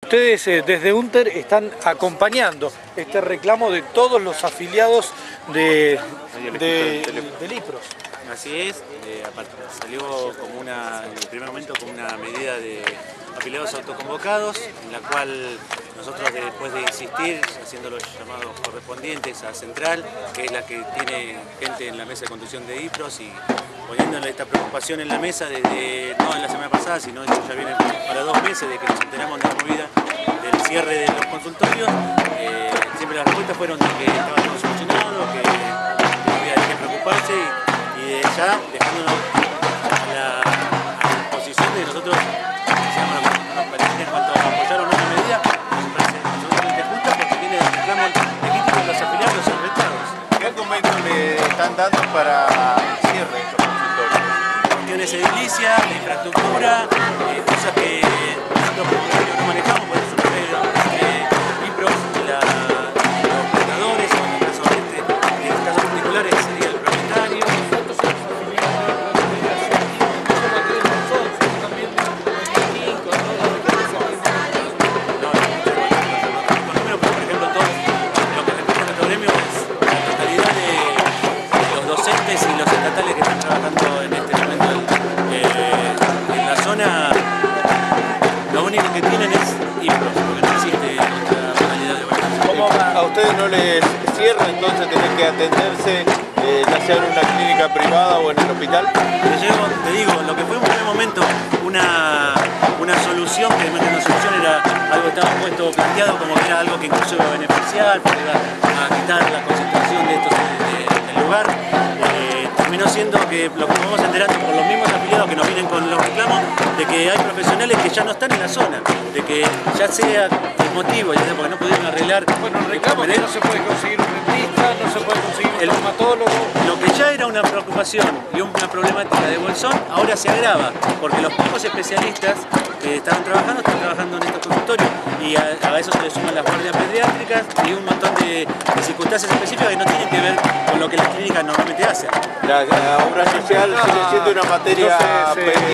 Ustedes desde UNTER están acompañando este reclamo de todos los afiliados del IPROS. Así es, salió como en el primer momento como una medida de afiliados autoconvocados, en la cual nosotros, después de insistir, haciendo los llamados correspondientes a Central, que es la que tiene gente en la mesa de conducción de IPROS, y poniéndole esta preocupación en la mesa desde, no en la semana pasada, sino esto ya viene para 2 meses de que nos enteramos de la movida del cierre de los consultorios, siempre las respuestas fueron de que estaba todo solucionado, que no había de qué preocuparse, y de ya dejándonos a la disposición de nosotros, decíamos lo que nos parecía en cuanto a apoyar o no la medida, nos parece absolutamente justa porque tiene el reclamo legítimo de los afiliados y los afectados. ¿Qué argumento le están dando para el cierre de estos consultorios? Cuestiones edilicias, de infraestructura, cosas que nosotros no manejamos, por eso IPROS y los prestadores, o en el caso particulares sería el propietario. Y los estatales que están trabajando en este momento en la zona, lo único que tienen es IPROS, porque no existe otra modalidad de organización. ¿Cómo a ustedes no les cierra entonces tener que atenderse, ya sea en una clínica privada o en el hospital? Te digo, lo que fue en un primer momento una solución, que además una solución era algo que estaba puesto planteado como que era algo que incluso iba a beneficiar, porque iba a quitar la concentración de estos del lugar. Terminó siendo que lo que nos vamos enterando por los mismos afiliados que nos vienen con los reclamos, de que hay profesionales que ya no están en la zona, de que ya sea el motivo, ya sea porque no pudieron arreglar. Bueno, el reclamo que no se puede conseguir un dentista, no se puede conseguir un traumatólogo. Lo que ya era una preocupación y una problemática de Bolsón, ahora se agrava, porque los pocos especialistas que estaban trabajando en estos consultorios, y a eso se le suman las guardias pediátricas y un montón de circunstancias específicas que no tienen que ver con lo que las clínicas normalmente hacen. La obra social sigue siendo una materia